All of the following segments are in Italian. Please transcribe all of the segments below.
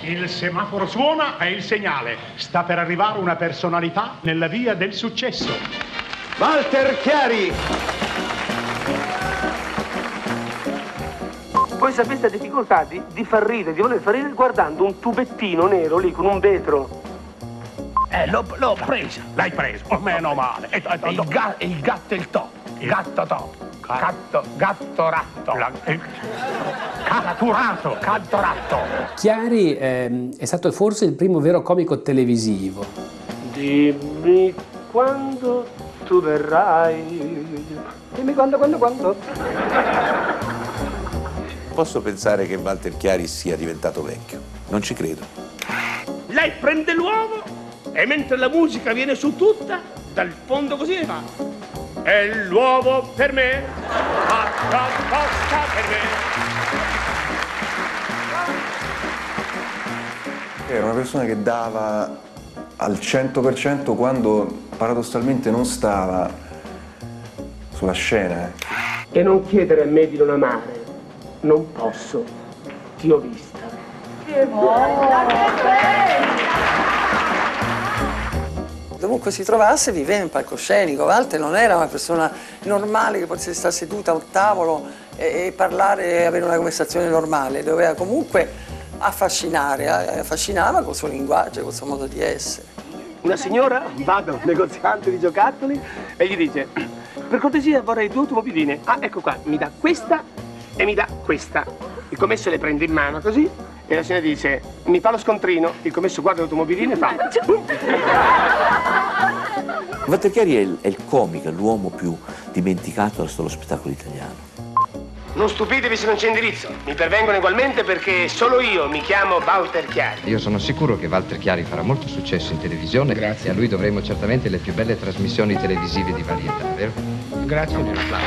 Il semaforo suona, è il segnale. Sta per arrivare una personalità nella via del successo. Walter Chiari! Voi sapete la difficoltà di far ridere, di voler far ridere guardando un tubettino nero lì con un vetro. L'ho presa. L'hai preso? Oh, meno male. Il gatto e il to. Gatto to. Gatto ratto. Catturato. Chiari è stato forse il primo vero comico televisivo. Dimmi quando tu verrai. Dimmi quando. Posso pensare che Walter Chiari sia diventato vecchio. Non ci credo. Lei prende l'uovo e mentre la musica viene su tutta, dal fondo così le fa. È l'uovo per me, apposta per me. Era una persona che dava al 100% quando paradossalmente non stava sulla scena. E non chiedere a me di non amare. Non posso, ti ho vista. Dovunque si trovasse viveva in palcoscenico. Walter non era una persona normale che potesse stare seduta a un tavolo e parlare e avere una conversazione normale. Doveva comunque affascinare, affascinava col suo linguaggio, col suo modo di essere. Una signora va da un negoziante di giocattoli e gli dice: per cortesia vorrei 2 automobiline. Ah, ecco qua, mi dà questa e mi dà questa. Il commesso le prende in mano così e la signora dice: mi fa lo scontrino. Il commesso guarda l'automobilino e fa. Walter Chiari è il comico, l'uomo più dimenticato della storia dello spettacolo italiano. Non stupitevi se non c'è indirizzo. Mi pervengono ugualmente perché solo io mi chiamo Walter Chiari. Io sono sicuro che Walter Chiari farà molto successo in televisione. Grazie. E a lui dovremo certamente le più belle trasmissioni televisive di varietà, vero? Grazie. Un applauso.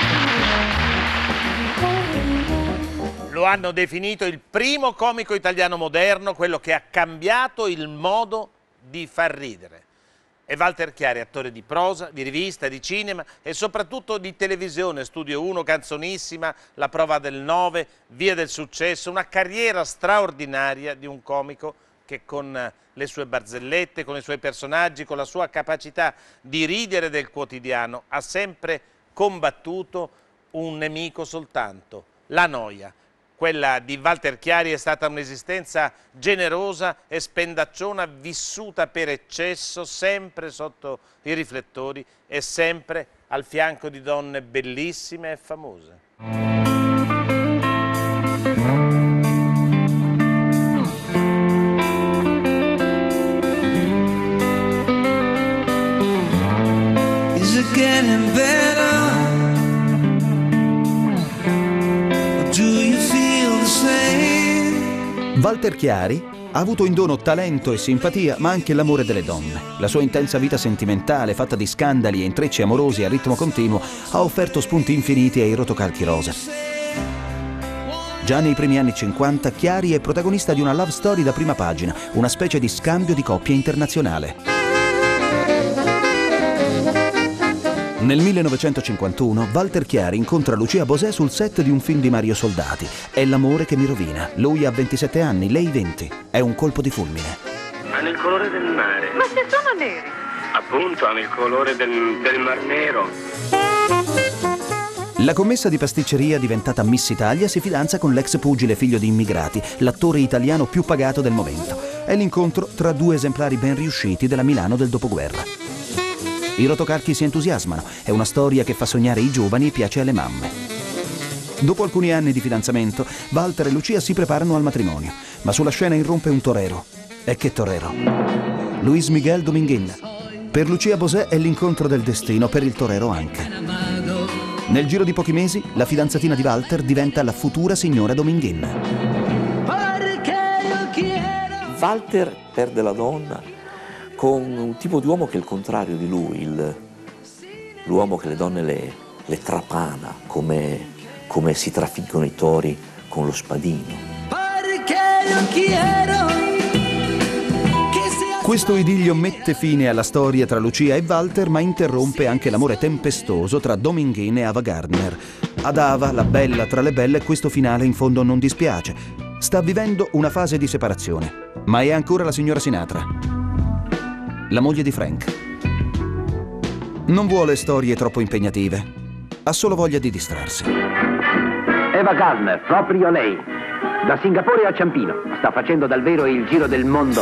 Lo hanno definito il primo comico italiano moderno, quello che ha cambiato il modo di far ridere. E Walter Chiari, attore di prosa, di rivista, di cinema e soprattutto di televisione, Studio 1, Canzonissima, La prova del 9, Via del successo, una carriera straordinaria di un comico che con le sue barzellette, con i suoi personaggi, con la sua capacità di ridere del quotidiano, ha sempre combattuto un nemico soltanto, la noia. Quella di Walter Chiari è stata un'esistenza generosa e spendacciona, vissuta per eccesso, sempre sotto i riflettori e sempre al fianco di donne bellissime e famose. Is it getting better? Walter Chiari ha avuto in dono talento e simpatia, ma anche l'amore delle donne. La sua intensa vita sentimentale, fatta di scandali e intrecci amorosi a ritmo continuo, ha offerto spunti infiniti ai rotocalchi rosa. Già nei primi anni 50, Chiari è protagonista di una love story da prima pagina, una specie di scambio di coppia internazionale. Nel 1951 Walter Chiari incontra Lucia Bosé sul set di un film di Mario Soldati. È l'amore che mi rovina. Lui ha 27 anni, lei 20. È un colpo di fulmine. Hanno il colore del mare. Ma se sono neri? Appunto, hanno il colore del Mar Nero. La commessa di pasticceria diventata Miss Italia si fidanza con l'ex pugile figlio di immigrati, l'attore italiano più pagato del momento. È l'incontro tra 2 esemplari ben riusciti della Milano del dopoguerra. I rotocalchi si entusiasmano, è una storia che fa sognare i giovani e piace alle mamme. Dopo alcuni anni di fidanzamento, Walter e Lucia si preparano al matrimonio, ma sulla scena irrompe un torero. E che torero? Luis Miguel Dominguín. Per Lucia Bosé è l'incontro del destino, per il torero anche. Nel giro di pochi mesi, la fidanzatina di Walter diventa la futura signora Dominguín. Walter perde la donna con un tipo di uomo che è il contrario di lui, l'uomo che le donne le trapana, come si trafiggono i tori con lo spadino. Questo idillio mette fine alla storia tra Lucia e Walter, ma interrompe anche l'amore tempestoso tra Dominguín e Ava Gardner. Ad Ava, la bella tra le belle, questo finale in fondo non dispiace. Sta vivendo una fase di separazione, ma è ancora la signora Sinatra, la moglie di Frank. Non vuole storie troppo impegnative, ha solo voglia di distrarsi. Ava Gardner, proprio lei. Da Singapore a Ciampino, sta facendo davvero il giro del mondo.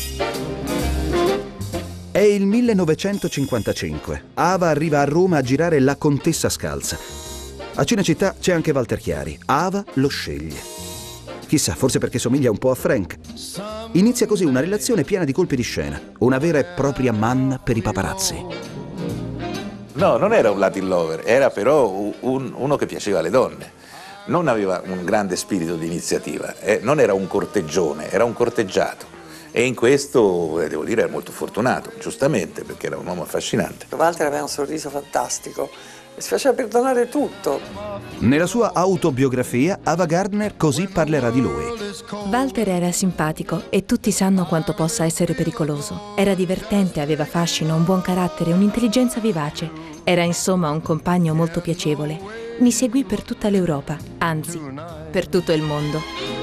È il 1955. Ava arriva a Roma a girare La Contessa Scalza. A Cinecittà c'è anche Walter Chiari. Ava lo sceglie. Chissà, forse perché somiglia un po' a Frank. Inizia così una relazione piena di colpi di scena, una vera e propria manna per i paparazzi. No, non era un Latin lover, era però uno che piaceva alle donne. Non aveva un grande spirito di iniziativa, non era un corteggione, era un corteggiato. E in questo, devo dire, era molto fortunato, giustamente, perché era un uomo affascinante. Walter aveva un sorriso fantastico. Si faceva perdonare tutto. Nella sua autobiografia, Ava Gardner così parlerà di lui. Walter era simpatico e tutti sanno quanto possa essere pericoloso. Era divertente, aveva fascino, un buon carattere, un'intelligenza vivace. Era insomma un compagno molto piacevole. Mi seguì per tutta l'Europa, anzi, per tutto il mondo.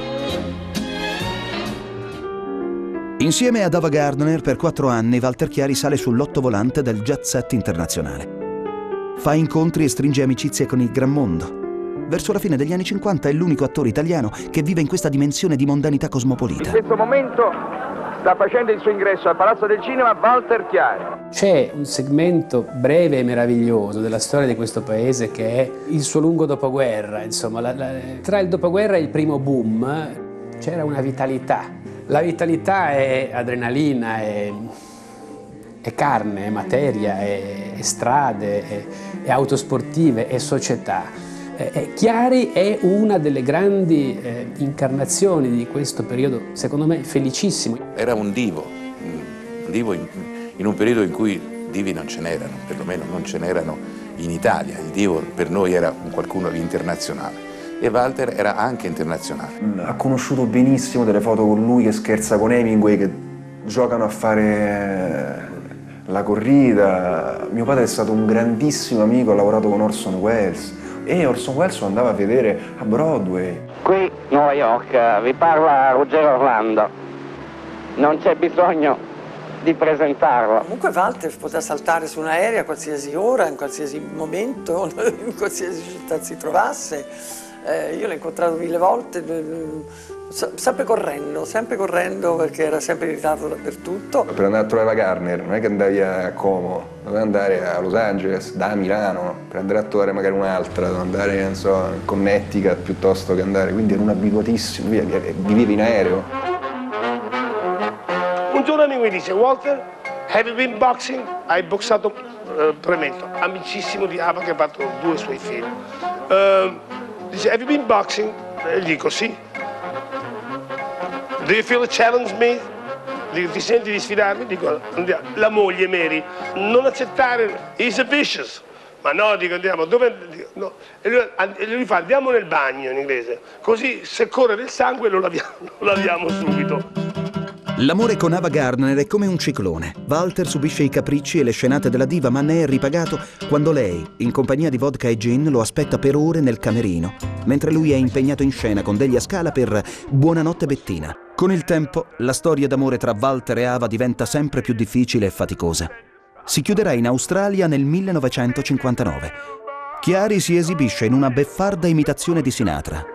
Insieme ad Ava Gardner per 4 anni, Walter Chiari sale sull'ottovolante del jet set internazionale. Fa incontri e stringe amicizie con il gran mondo. Verso la fine degli anni 50 è l'unico attore italiano che vive in questa dimensione di mondanità cosmopolita. In questo momento sta facendo il suo ingresso al Palazzo del Cinema Walter Chiari. C'è un segmento breve e meraviglioso della storia di questo paese che è il suo lungo dopoguerra. Insomma, tra il dopoguerra e il primo boom c'era una vitalità. La vitalità è adrenalina, è carne, è materia, è strade, è autosportive, è società. Chiari è una delle grandi incarnazioni di questo periodo, secondo me, felicissimo. Era un divo in un periodo in cui divi non ce n'erano, perlomeno non ce n'erano in Italia. Il divo per noi era qualcuno di internazionale. E Walter era anche internazionale. Ha conosciuto benissimo delle foto con lui che scherza con Hemingway, che giocano a fare la corrida. Mio padre è stato un grandissimo amico, ha lavorato con Orson Welles e Orson Welles lo andava a vedere a Broadway. Qui, New York, vi parla Ruggero Orlando. Non c'è bisogno di presentarlo. Comunque Walter poteva saltare su un aereo a qualsiasi ora, in qualsiasi momento, in qualsiasi città si trovasse. Io l'ho incontrato 1000 volte, sempre correndo perché era sempre in ritardo dappertutto. Per andare a trovare la Gardner non è che andavi a Como, dovevi andare a Los Angeles, da Milano, per andare a trovare magari un'altra, dovevi andare, non so, in Connecticut piuttosto che andare, quindi ero un abituatissimo, vivevi in aereo. Un giorno amico mi dice: Walter, have you been boxing? Hai boxato? Premetto, amicissimo di Ava che ha fatto 2 suoi film. Dice: have you been boxing? E gli dico sì. Do you feel a challenge me? Dico: ti senti di sfidarmi? Dico: andiamo. La moglie Mary: non accettare, he's a vicious. Ma no, dico, andiamo, dove? Dico, no. E lui fa: andiamo nel bagno, in inglese, così se corre del sangue lo laviamo subito. L'amore con Ava Gardner è come un ciclone. Walter subisce i capricci e le scenate della diva, ma ne è ripagato quando lei, in compagnia di vodka e gin, lo aspetta per ore nel camerino, mentre lui è impegnato in scena con Delia Scala per Buonanotte Bettina. Con il tempo, la storia d'amore tra Walter e Ava diventa sempre più difficile e faticosa. Si chiuderà in Australia nel 1959. Chiari si esibisce in una beffarda imitazione di Sinatra.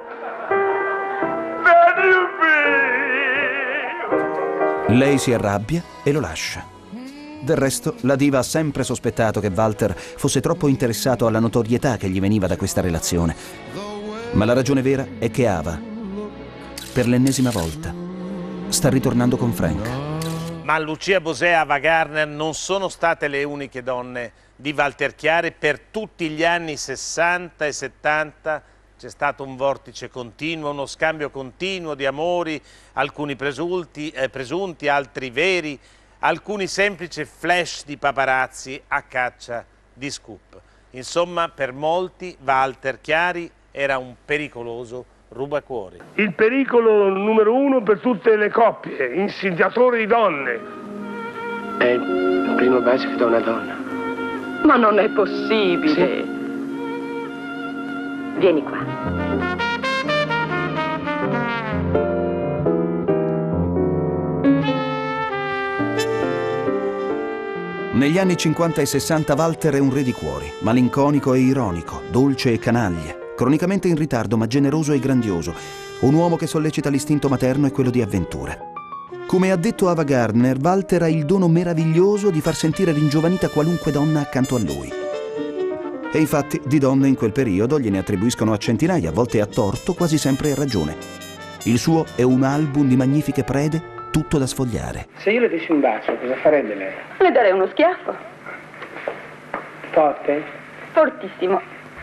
Lei si arrabbia e lo lascia. Del resto, la diva ha sempre sospettato che Walter fosse troppo interessato alla notorietà che gli veniva da questa relazione. Ma la ragione vera è che Ava, per l'ennesima volta, sta ritornando con Frank. Ma Lucia Bosé e Ava Gardner non sono state le uniche donne di Walter Chiari. Per tutti gli anni 60 e 70 c'è stato un vortice continuo, uno scambio continuo di amori, alcuni presunti, altri veri, alcuni semplici flash di paparazzi a caccia di scoop. Insomma, per molti Walter Chiari era un pericoloso rubacuori. Il pericolo numero 1 per tutte le coppie, insidiatore di donne. È il primo bacio che do a una donna. Ma non è possibile. Sì. Vieni qua. Negli anni 50 e 60 Walter è un re di cuori, malinconico e ironico, dolce e canaglia, cronicamente in ritardo ma generoso e grandioso, un uomo che sollecita l'istinto materno e quello di avventura. Come ha detto Ava Gardner, Walter ha il dono meraviglioso di far sentire ringiovanita qualunque donna accanto a lui. E infatti di donne in quel periodo gliene attribuiscono a centinaia, a volte a torto, quasi sempre a ragione. Il suo è un album di magnifiche prede, tutto da sfogliare. Se io le dessi un bacio, cosa farebbe lei? Le darei uno schiaffo. Forte? Fortissimo.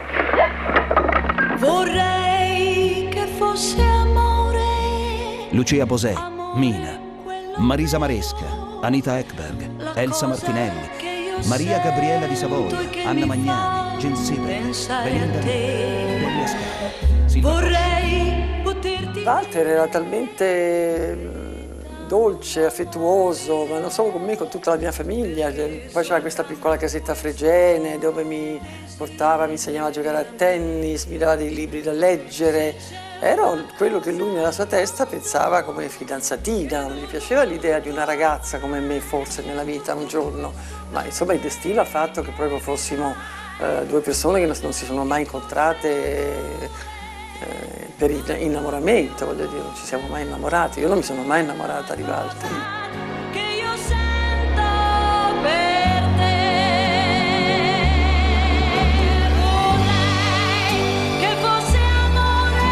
Vorrei che fosse amore. Lucia Posè, Mina, Marisa Maresca, Anita Ekberg, Elsa Martinelli, Maria Gabriela di Savoia, Anna Magnani, Gene Simmons, Belinda Delia Scala. Vorrei poterti... Walter era talmente dolce, affettuoso, ma non solo con me, con tutta la mia famiglia. Poi c'era questa piccola casetta a Fregene dove mi portava, mi insegnava a giocare a tennis, mi dava dei libri da leggere. Era quello che lui nella sua testa pensava come fidanzatina, non gli piaceva l'idea di una ragazza come me forse nella vita un giorno, ma insomma il destino ha fatto che proprio fossimo due persone che non si sono mai incontrate per innamoramento, voglio dire, non ci siamo mai innamorati, io non mi sono mai innamorata di Walter. Che io sento per te. Vorrei che fosse amore,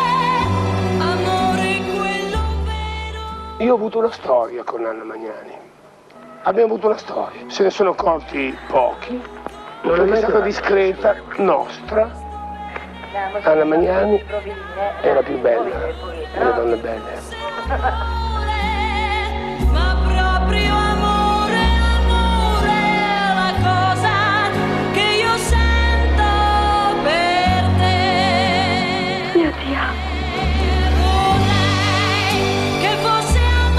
amore quello vero. Io ho avuto una storia con Anna Magnani. Abbiamo avuto una storia, se ne sono accorti pochi, non è stata discreta, nostra. Anna Magnani è la più bella delle donne belle. Ma proprio amore, amore è la cosa che io sento per te. Io ti amo. Vorrei che fosse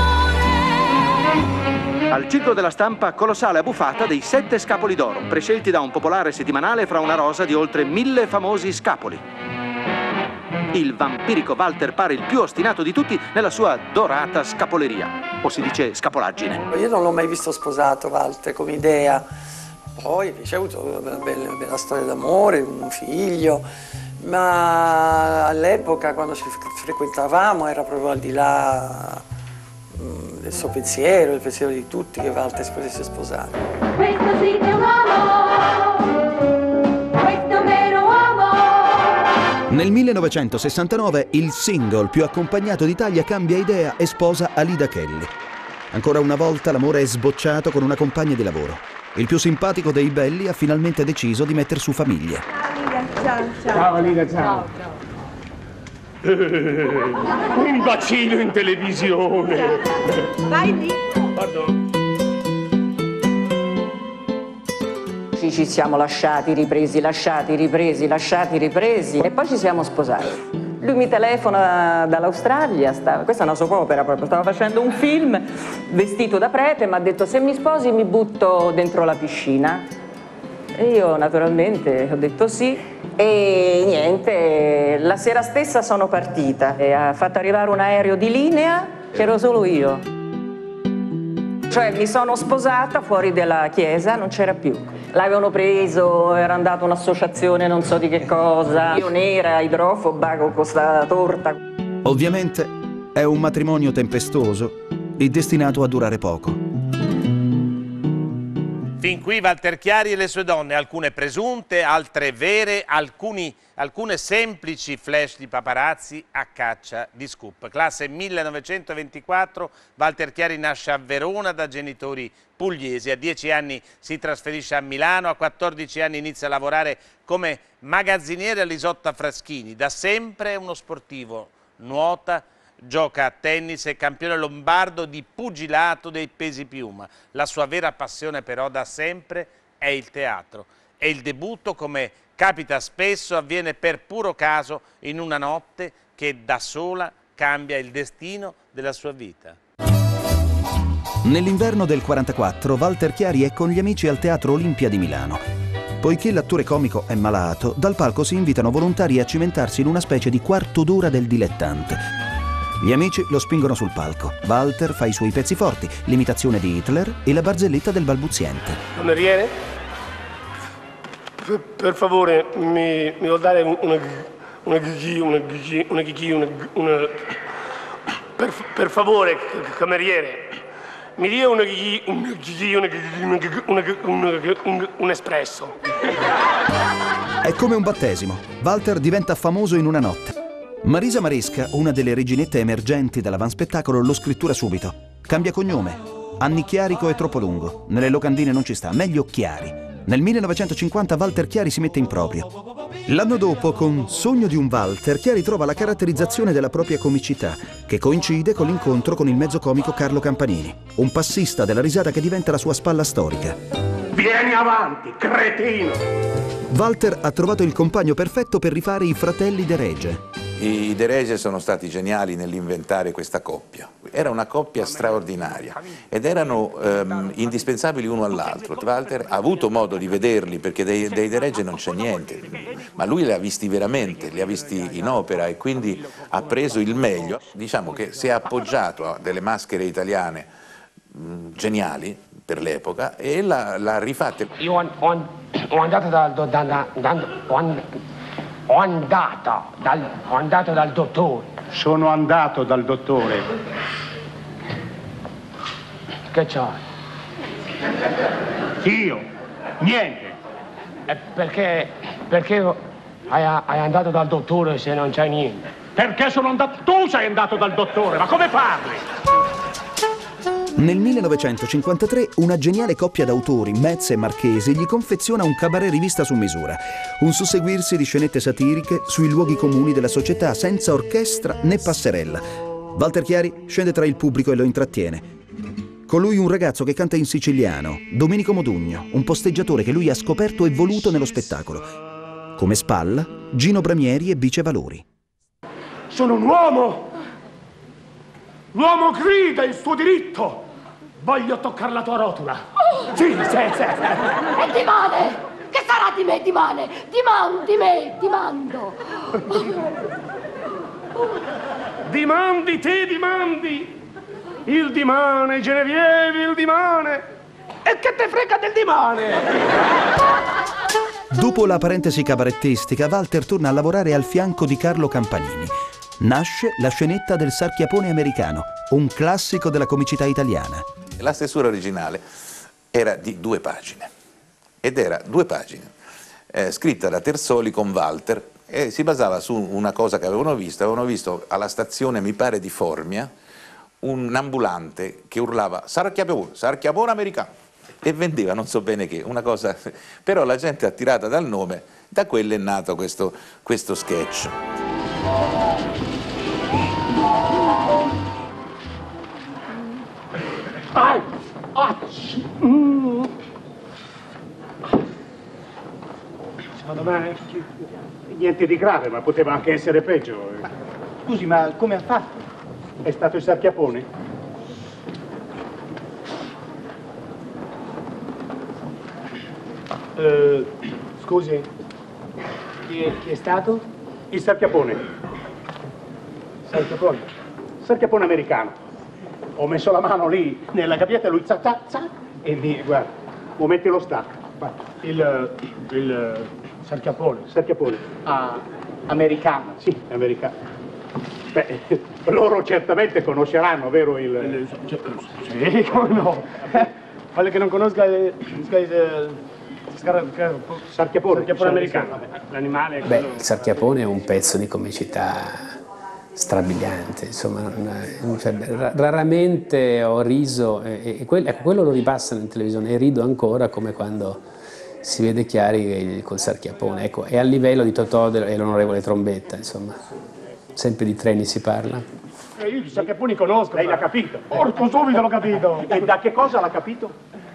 amore. Al ciclo della stampa colossale abbuffata dei 7 scapoli d'oro, prescelti da un popolare settimanale fra una rosa di oltre 1000 famosi scapoli. Il vampirico Walter pare il più ostinato di tutti nella sua dorata scapoleria, o si dice scapolaggine. Io non l'ho mai visto sposato Walter come idea, poi invece ha avuto una bella storia d'amore, un figlio, ma all'epoca quando ci frequentavamo era proprio al di là del suo pensiero, il pensiero di tutti che Walter si potesse sposare. Questo sì che è un uomo, questo è un vero uomo. Nel 1969 il single più accompagnato d'Italia cambia idea e sposa Alida Kelly. Ancora una volta l'amore è sbocciato con una compagna di lavoro. Il più simpatico dei belli ha finalmente deciso di metter su famiglia. Ciao, ciao Alida, ciao. Un bacino in televisione. Vai lì. Pardon. Ci siamo lasciati, ripresi, lasciati, ripresi, lasciati, ripresi e poi ci siamo sposati. Lui mi telefona dall'Australia, questa è una soap opera proprio, stava facendo un film vestito da prete, mi ha detto se mi sposi mi butto dentro la piscina. E io naturalmente ho detto sì e niente, la sera stessa sono partita e ha fatto arrivare un aereo di linea, c'ero solo io. Cioè mi sono sposata fuori dalla chiesa, non c'era più. L'avevano preso, era andato un'associazione non so di che cosa, io nera, idrofoba con questa torta. Ovviamente è un matrimonio tempestoso e destinato a durare poco. Fin qui Walter Chiari e le sue donne, alcune presunte, altre vere, alcune semplici flash di paparazzi a caccia di scoop. Classe 1924, Walter Chiari nasce a Verona da genitori pugliesi, a 10 anni si trasferisce a Milano, a 14 anni inizia a lavorare come magazziniere all'Isotta Fraschini, da sempre uno sportivo, nuota, gioca a tennis e campione lombardo di pugilato dei pesi piuma. La sua vera passione però da sempre è il teatro e il debutto, come capita spesso, avviene per puro caso in una notte che da sola cambia il destino della sua vita. Nell'inverno del 44 Walter Chiari è con gli amici al Teatro Olimpia di Milano. Poiché l'attore comico è malato, dal palco si invitano volontari a cimentarsi in una specie di quarto d'ora del dilettante. Gli amici lo spingono sul palco. Walter fa i suoi pezzi forti, l'imitazione di Hitler e la barzelletta del balbuziente. Cameriere? Per favore, mi vuol dare per favore, cameriere, mi dia un espresso. È come un battesimo. Walter diventa famoso in una notte. Marisa Maresca, una delle reginette emergenti dell'avanspettacolo, lo scrittura subito. Cambia cognome. Anni Chiarico è troppo lungo. Nelle locandine non ci sta, meglio Chiari. Nel 1950 Walter Chiari si mette in proprio. L'anno dopo, con Sogno di un Walter, Chiari trova la caratterizzazione della propria comicità, che coincide con l'incontro con il mezzo comico Carlo Campanini, un passista della risata che diventa la sua spalla storica. Vieni avanti, cretino! Walter ha trovato il compagno perfetto per rifare i fratelli De Rege. I De Rege sono stati geniali nell'inventare questa coppia. Era una coppia straordinaria ed erano indispensabili uno all'altro. Walter ha avuto modo di vederli perché dei De Rege non c'è niente, ma lui li ha visti veramente, li ha visti in opera e quindi ha preso il meglio. Diciamo che si è appoggiato a delle maschere italiane geniali per l'epoca e l'ha rifatta. Io ho andato dal dottore. Sono andato dal dottore. Che c'hai? Io? Niente. Perché hai andato dal dottore se non c'hai niente? Perché sono andato... Tu sei andato dal dottore, ma come parli? Nel 1953 una geniale coppia d'autori, Metz e Marchesi, gli confeziona un cabaret rivista su misura, un susseguirsi di scenette satiriche sui luoghi comuni della società senza orchestra né passerella. Walter Chiari scende tra il pubblico e lo intrattiene. Con lui un ragazzo che canta in siciliano, Domenico Modugno, un posteggiatore che lui ha scoperto e voluto nello spettacolo. Come spalla, Gino Bramieri e Bice Valori. Sono un uomo! L'uomo grida il suo diritto! Voglio toccare la tua rotula! Sì. E dimane! Che sarà di me, dimane? Ti mando! Dimandi te, dimandi! Il dimane, Genevieve, il dimane! E che te frega del dimane? Dopo la parentesi cabarettistica, Walter torna a lavorare al fianco di Carlo Campanini. Nasce la scenetta del Sarchiapone americano, un classico della comicità italiana. La stesura originale era di 2 pagine, ed era 2 pagine, scritta da Terzoli con Walter, e si basava su una cosa che avevano visto alla stazione, mi pare di Formia, un ambulante che urlava Sarchiapone americano, e vendeva non so bene che, una cosa, però la gente attirata dal nome, da quello è nato questo sketch. Secondo me niente di grave, ma poteva anche essere peggio. Scusi, ma come ha fatto? È stato il Sarchiapone? Scusi, chi è stato? Il Sarchiapone. Sarchiapone? Sarchiapone americano. Ho messo la mano lì nella gabbietta e lui zac, e mi, guarda, momenti lo stacca. Il Sarchiapone? Sarchiapone. Ah, americano? Sì, americano. Beh, loro certamente conosceranno, vero il... Sì, come no? Quale che non conosca il Sarchiapone americano. L'animale... Beh, il Sarchiapone è un pezzo di comicità strabiliante, insomma, raramente ho riso, ecco, quello lo ripassano in televisione e rido ancora come quando si vede Chiari col Sarchiapone, ecco, è a livello di Totò e l'onorevole Trombetta, insomma, sempre di treni si parla. Io i Sarchiaponi conosco. Lei l'ha capito? Porco subito l'ho capito. E da che cosa l'ha capito?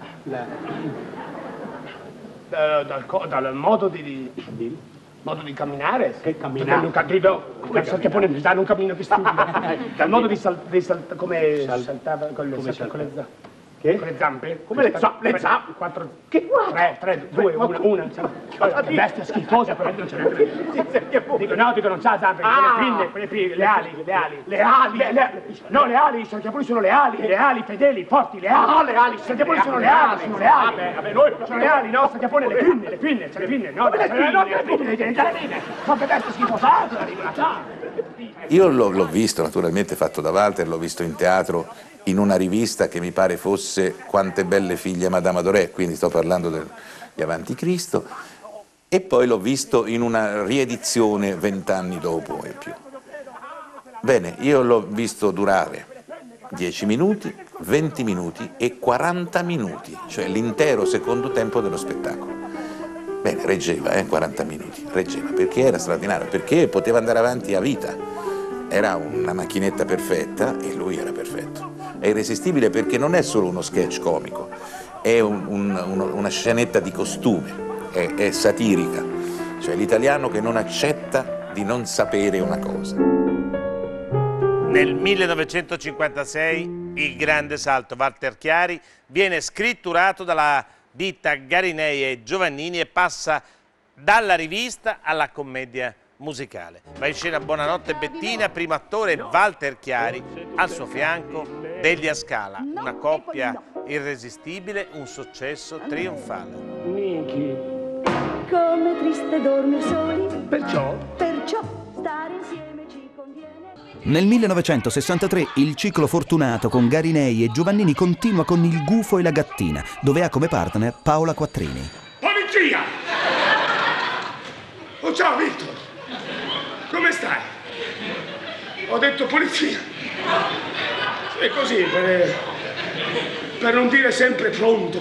Dal modo di camminare. Che camminare? Non capito. Il Sarchiapone mi dà un cammino che stupido. Dal modo di saltare, come saltava con le zampe. Che? Con le zampe? Come le zampe? Le zampe? 4, che 3, 2, 1. Che bestia schifosa, però non ce n'è. Dico, nautico non c'ha zampe, quelle pinne, le ali. Le ali? No, le ali, i Schiavoni sono le ali fedeli, forti, le ali. No, le ali, i Schiavoni sono le ali, Vabbè, noi sono le ali, no, Schiavoni le pinne, c'è le pinne, no, le pinne. Quante bestie schifosate, Io l'ho visto naturalmente fatto da Walter, l'ho visto in teatro in una rivista che mi pare fosse Quante belle figlie Madame Adoré, quindi sto parlando degli Avanti Cristo, e poi l'ho visto in una riedizione 20 anni dopo e più. Bene, io l'ho visto durare 10 minuti, 20 minuti e 40 minuti, cioè l'intero secondo tempo dello spettacolo. Bene, reggeva, 40 minuti, reggeva, perché era straordinario, perché poteva andare avanti a vita. Era una macchinetta perfetta e lui era perfetto. È irresistibile perché non è solo uno sketch comico, è una scenetta di costume, è satirica, cioè l'italiano che non accetta di non sapere una cosa. Nel 1956 il grande salto Walter Chiari viene scritturato dalla ditta Garinei e Giovannini e passa dalla rivista alla commedia musicale. Va in scena Buonanotte Bettina, primo attore Walter Chiari, al suo fianco Delia Scala, una coppia irresistibile, un successo trionfale. Niki, Come triste dormir soli, perciò stare insieme ci conviene. Nel 1963 il ciclo fortunato con Garinei e Giovannini continua con Il gufo e la gattina, dove ha come partner Paola Quattrini. Polizia! Oh, ciao Vittor! Come stai? Ho detto polizia. È così, per non dire sempre pronto.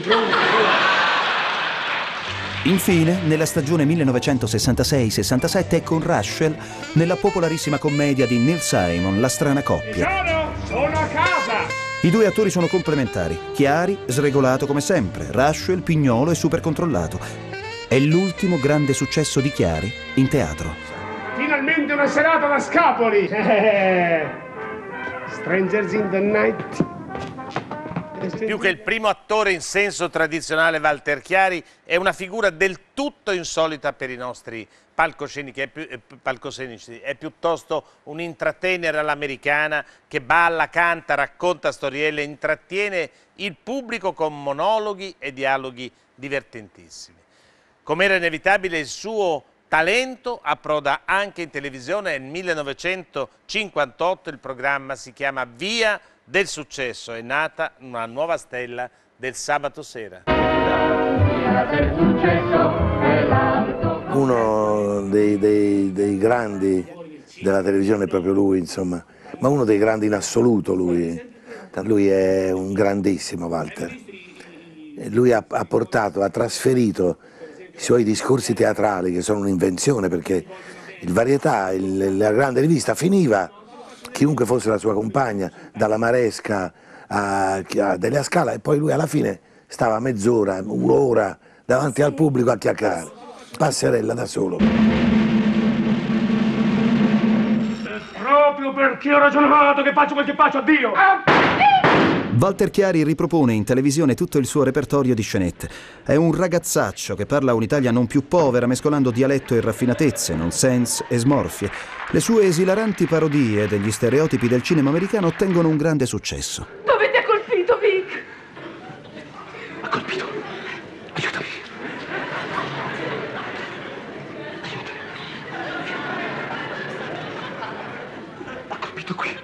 Infine, nella stagione 1966-67 è con Russell nella popolarissima commedia di Neil Simon, La strana coppia. Sono a casa! I due attori sono complementari. Chiari, sregolato come sempre, Russell, pignolo e super controllato. È l'ultimo grande successo di Chiari in teatro. Finalmente una serata da scapoli! Strangers in the night. Più che il primo attore in senso tradizionale, Walter Chiari è una figura del tutto insolita per i nostri palcoscenici, è piuttosto un entertainer all'americana che balla, canta, racconta storielle, intrattiene il pubblico con monologhi e dialoghi divertentissimi. Come era inevitabile, il suo talento approda anche in televisione. Nel 1958 il programma si chiama Via del Successo, è nata una nuova stella del sabato sera. Uno dei grandi della televisione è proprio lui, insomma, ma uno dei grandi in assoluto lui. Lui è un grandissimo Walter. Lui ha trasferito i suoi discorsi teatrali, che sono un'invenzione, perché il Varietà, la grande rivista, finiva, chiunque fosse la sua compagna, dalla Maresca a Delia Scala, e poi lui alla fine stava mezz'ora, un'ora davanti al pubblico a chiacchierare, passerella da solo. Proprio perché ho ragionato che faccio quel che faccio, addio! Walter Chiari ripropone in televisione tutto il suo repertorio di scenette. È un ragazzaccio che parla un'Italia non più povera, mescolando dialetto e raffinatezze, nonsense e smorfie. Le sue esilaranti parodie degli stereotipi del cinema americano ottengono un grande successo. Dove ti ha colpito, Vic? Ha colpito. Aiutami. Ha colpito qui.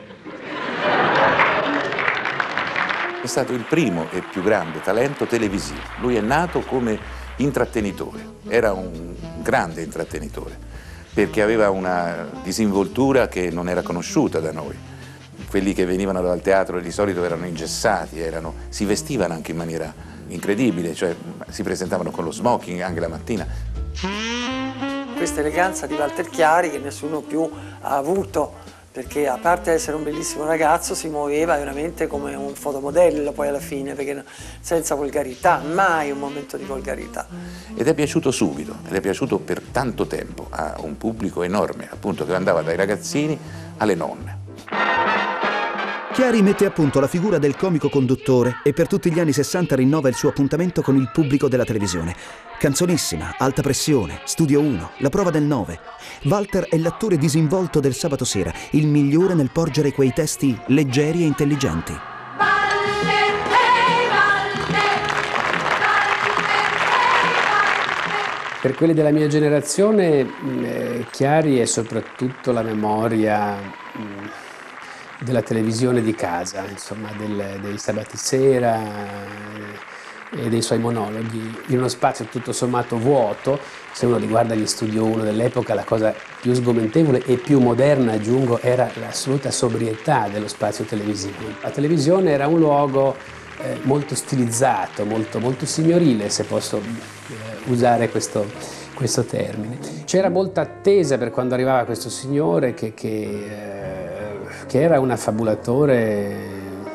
È stato il primo e più grande talento televisivo. Lui è nato come intrattenitore, era un grande intrattenitore, perché aveva una disinvoltura che non era conosciuta da noi. Quelli che venivano dal teatro di solito erano ingessati, si vestivano anche in maniera incredibile, cioè si presentavano con lo smoking anche la mattina. Questa eleganza di Walter Chiari che nessuno più ha avuto, perché a parte essere un bellissimo ragazzo si muoveva veramente come un fotomodello poi alla fine, perché senza volgarità, mai un momento di volgarità. Ed è piaciuto subito, ed è piaciuto per tanto tempo a un pubblico enorme, appunto, che andava dai ragazzini alle nonne. Chiari mette a punto la figura del comico conduttore e per tutti gli anni 60 rinnova il suo appuntamento con il pubblico della televisione. Canzonissima, Alta pressione, Studio 1, La prova del 9. Walter è l'attore disinvolto del sabato sera, il migliore nel porgere quei testi leggeri e intelligenti. Per quelli della mia generazione, Chiari è soprattutto la memoria della televisione di casa, insomma, dei sabati sera e dei suoi monologhi, in uno spazio tutto sommato vuoto. Se uno riguarda gli Studio 1 dell'epoca, la cosa più sgomentevole e più moderna, aggiungo, era l'assoluta sobrietà dello spazio televisivo. La televisione era un luogo molto stilizzato, molto signorile, se posso usare questo termine. C'era molta attesa per quando arrivava questo signore che era un affabulatore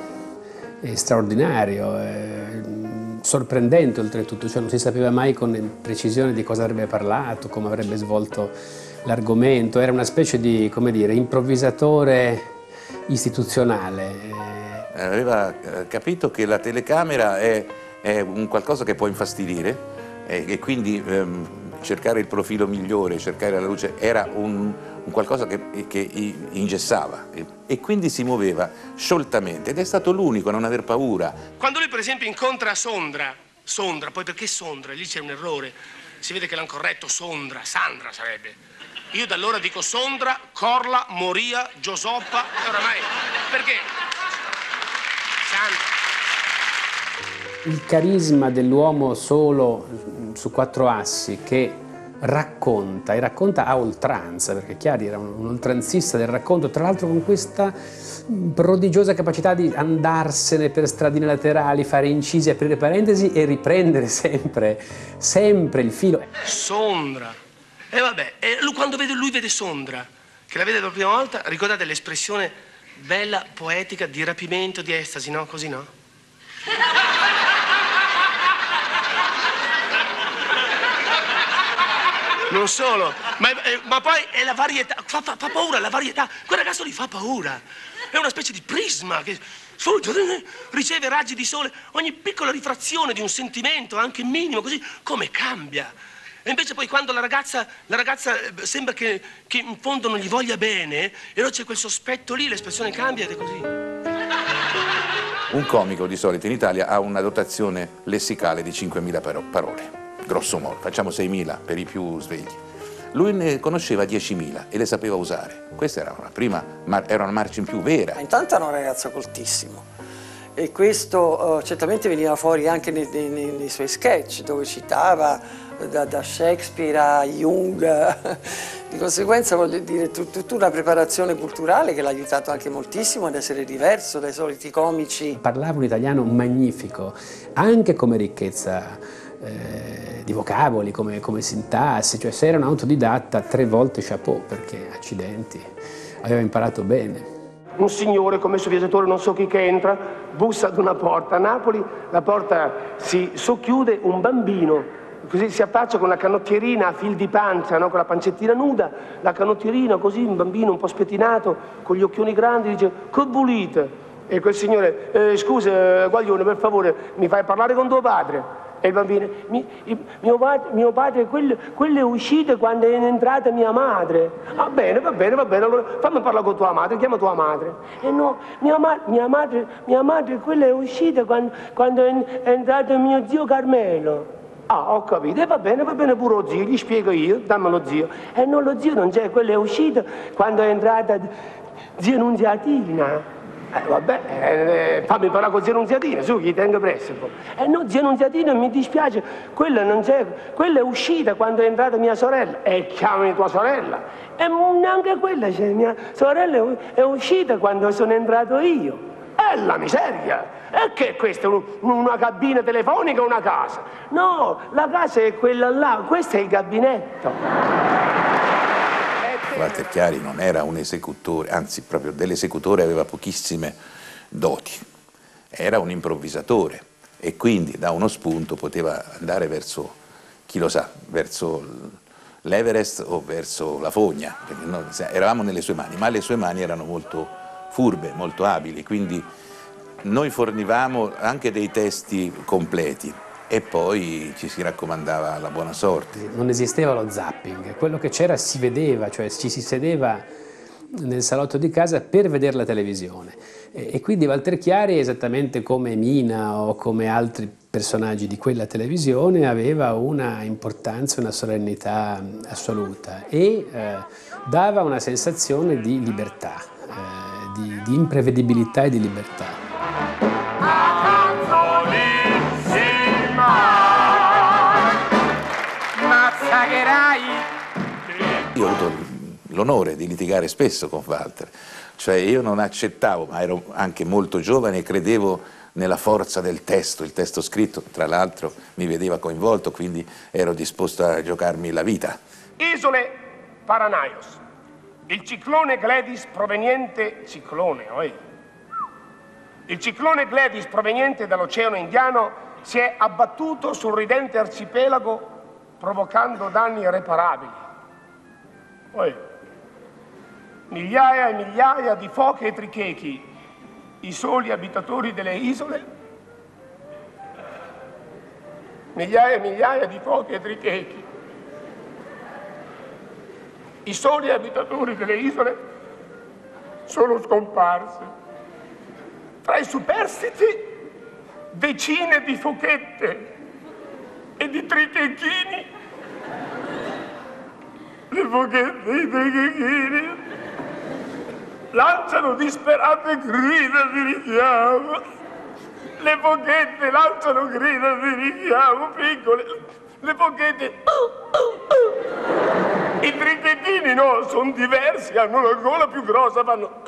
straordinario, sorprendente oltretutto, cioè non si sapeva mai con precisione di cosa avrebbe parlato, come avrebbe svolto l'argomento. Era una specie di, come dire, improvvisatore istituzionale. Aveva capito che la telecamera è un qualcosa che può infastidire e quindi cercare il profilo migliore, cercare la luce, era un qualcosa che ingessava e quindi si muoveva scioltamente ed è stato l'unico a non aver paura. Quando lui per esempio incontra Sondra, poi perché Sondra? Lì c'è un errore, si vede che l'hanno corretto, Sandra sarebbe. Io da allora dico Sondra, Corla, Moria, Giosoppa, e oramai, perché? Il carisma dell'uomo solo su quattro assi che racconta a oltranza, perché Chiari era un oltranzista del racconto, tra l'altro con questa prodigiosa capacità di andarsene per stradine laterali, fare incisi, aprire parentesi e riprendere sempre il filo. Sondra. E vabbè, quando lui vede Sondra, che la vede per la prima volta, ricordate l'espressione bella, poetica, di rapimento, di estasi, no? Così, no? Non solo, ma poi è la varietà, fa paura la varietà. Quel ragazzo lì fa paura. È una specie di prisma che riceve raggi di sole, ogni piccola rifrazione di un sentimento, anche minimo, così come cambia. E invece poi quando la ragazza sembra che in fondo non gli voglia bene, e allora c'è quel sospetto lì, l'espressione cambia ed è così. Un comico di solito in Italia ha una dotazione lessicale di 5.000 parole, grosso modo, facciamo 6.000 per i più svegli. Lui ne conosceva 10.000 e le sapeva usare. Questa era era una marcia in più vera. Intanto era un ragazzo coltissimo e questo certamente veniva fuori anche nei suoi sketch, dove citava da Shakespeare a Jung. Di conseguenza, voglio dire, tutta una preparazione culturale che l'ha aiutato anche moltissimo ad essere diverso dai soliti comici. Parlava un italiano magnifico, anche come ricchezza di vocaboli, come sintassi, cioè se era un autodidatta 3 volte chapeau, perché accidenti, aveva imparato bene. Un signore come viaggiatore, non so chi che entra, bussa ad una porta a Napoli, la porta si socchiude, un bambino così si affaccia con la canottierina a fil di pancia, no? Con la pancettina nuda, la canottierina così, un bambino un po' spettinato, con gli occhioni grandi, dice che volete? E quel signore, scusa Guaglione, per favore, mi fai parlare con tuo padre? E il bambino, mio padre, quello è uscito quando è entrata mia madre. Va bene, allora fammi parlare con tua madre, chiama tua madre. E no, mia madre, quella è uscita quando è entrato mio zio Carmelo. Ah, ho capito, e va bene pure lo zio, gli spiego io, dammi lo zio. E no, lo zio non c'è, quello è uscito quando è entrata zia Nunziatina. Vabbè, fammi parlare con zia Nunziatina, su, gli tengo presso. No, zia Nunziatina, mi dispiace, quella non c'è, quella è uscita quando è entrata mia sorella. E chiamami tua sorella. E neanche quella c'è, mia sorella è uscita quando sono entrato io. È la miseria! E che questa è una cabina telefonica o una casa? No, la casa è quella là, questo è il gabinetto. Walter Chiari non era un esecutore, anzi proprio dell'esecutore aveva pochissime doti, era un improvvisatore e quindi da uno spunto poteva andare verso, chi lo sa, verso l'Everest o verso la fogna, perché noi eravamo nelle sue mani, ma le sue mani erano molto furbe, molto abili, quindi noi fornivamo anche dei testi completi e poi ci si raccomandava la buona sorte. Non esisteva lo zapping, quello che c'era si vedeva, cioè ci si sedeva nel salotto di casa per vedere la televisione e quindi Walter Chiari, esattamente come Mina o come altri personaggi di quella televisione, aveva una importanza, una solennità assoluta e dava una sensazione di libertà, di imprevedibilità e di libertà. Io ho avuto l'onore di litigare spesso con Walter, cioè io non accettavo, ma ero anche molto giovane e credevo nella forza del testo, il testo scritto tra l'altro mi vedeva coinvolto, quindi ero disposto a giocarmi la vita. Isole Paranaios, il ciclone Gladys proveniente dall'Oceano Indiano si è abbattuto sul ridente arcipelago provocando danni irreparabili. Migliaia e migliaia di foche e trichechi, i soli abitatori delle isole. Migliaia e migliaia di foche e trichechi, i soli abitatori delle isole sono scomparsi. Tra i superstiti decine di fochette e di trichechini. Le fochette e i trichechini lanciano disperate grida di richiamo. Le fochette lanciano grida di richiamo, piccole. Le fochette... I trichechini no, sono diversi, hanno la gola più grossa, fanno...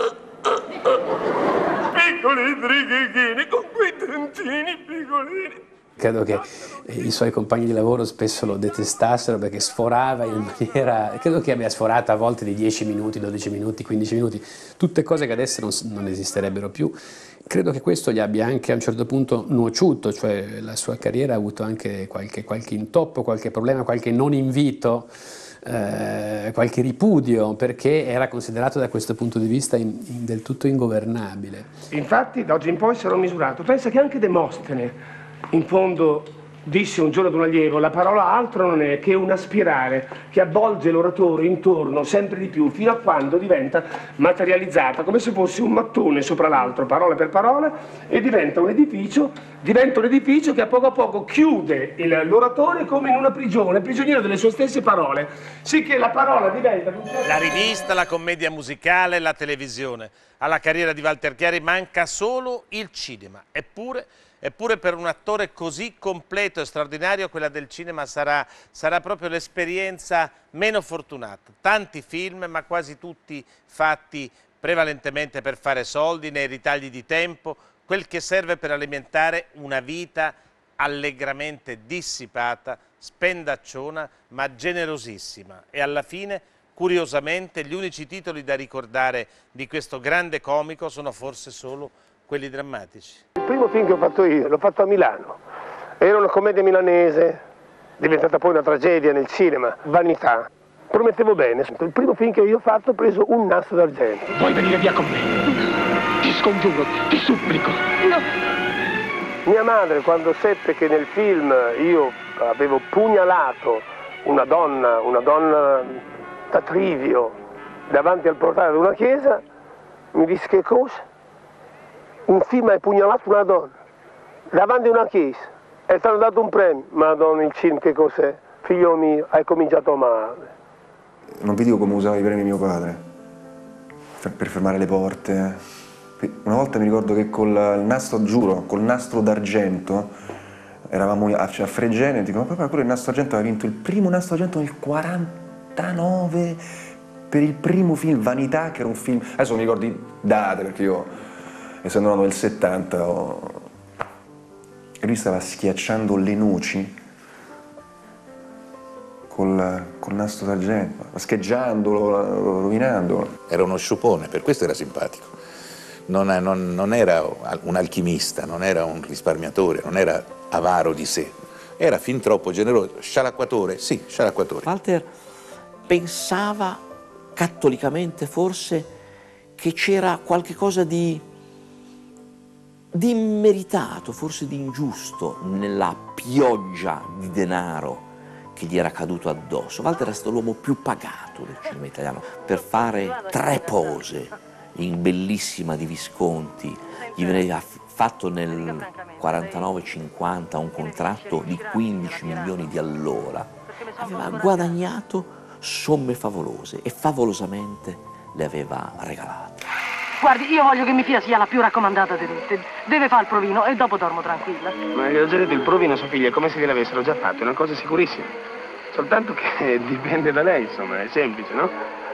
Piccoli trichechini con quei dentini piccolini. Credo che i suoi compagni di lavoro spesso lo detestassero perché sforava in maniera... Credo che abbia sforato a volte di 10 minuti, 12 minuti, 15 minuti, tutte cose che adesso non esisterebbero più. Credo che questo gli abbia anche a un certo punto nuociuto, cioè la sua carriera ha avuto anche qualche intoppo, qualche problema, qualche non invito, qualche ripudio, perché era considerato da questo punto di vista del tutto ingovernabile. Infatti da oggi in poi sarò misurato. Pensa che anche Demostene in fondo disse un giorno ad un allievo: la parola altro non è che una spirale che avvolge l'oratore intorno sempre di più fino a quando diventa materializzata, come se fosse un mattone sopra l'altro, parola per parola, e diventa un edificio che a poco chiude l'oratore come in una prigione, prigioniero delle sue stesse parole, sicché la parola diventa... La rivista, la commedia musicale, la televisione. Alla carriera di Walter Chiari manca solo il cinema, Eppure per un attore così completo e straordinario quella del cinema sarà proprio l'esperienza meno fortunata. Tanti film, ma quasi tutti fatti prevalentemente per fare soldi, nei ritagli di tempo, quel che serve per alimentare una vita allegramente dissipata, spendacciona, ma generosissima. E alla fine, curiosamente, gli unici titoli da ricordare di questo grande comico sono forse solo quelli drammatici. Il primo film che ho fatto io, l'ho fatto a Milano. Era una commedia milanese, diventata poi una tragedia nel cinema, Vanità. Promettevo bene. Il primo film che io ho fatto ho preso un nastro d'argento. Vuoi venire via con me? Ti scongiuro, ti supplico. No. Mia madre, quando seppe che nel film io avevo pugnalato una donna da Trivio davanti al portale di una chiesa, mi disse: che cosa? Un film hai pugnalato una donna davanti a una chiesa e ti hanno dato un premio. Madonna, il cinema che cos'è? Figlio mio, hai cominciato male. Non vi dico come usava i premi mio padre per fermare le porte. Una volta mi ricordo che col nastro d'argento eravamo a Fregene e dico: ma papà, quello il nastro d'argento aveva vinto il primo nastro d'argento nel 49 per il primo film Vanità, che era un film, adesso non mi ricordo di date perché io essendo nato nel 70 e lui stava schiacciando le noci col nastro d'argento, scheggiandolo, rovinandolo. Era uno sciupone, per questo era simpatico. Non era un alchimista, non era un risparmiatore, non era avaro di sé. Era fin troppo generoso, scialacquatore, sì, scialacquatore. Walter pensava cattolicamente forse che c'era qualche cosa di immeritato, forse di ingiusto, nella pioggia di denaro che gli era caduto addosso. Walter è stato l'uomo più pagato del cinema italiano per fare 3 pose in Bellissima di Visconti. Gli veniva fatto nel 49-50 un contratto di 15 milioni di allora. Aveva guadagnato somme favolose e favolosamente le aveva regalate. Guardi, io voglio che mia figlia sia la più raccomandata di tutte. Deve fare il provino e dopo dormo tranquilla. Ma glielo già detto, il provino a sua figlia è come se gliel'avessero già fatto, è una cosa sicurissima. Soltanto che dipende da lei, insomma, è semplice, no?